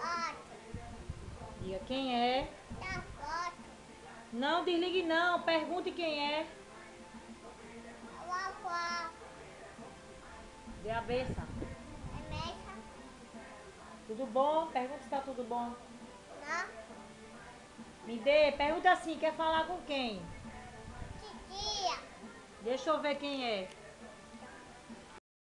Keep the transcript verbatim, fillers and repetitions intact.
Diga quem é. Da foto. Não desligue não, pergunte quem é. Vovó. Dê a benção. É mexa? Tudo bom? Pergunta se tá tudo bom. Não. Me dê, pergunta assim, quer falar com quem? Titia. Deixa eu ver quem é.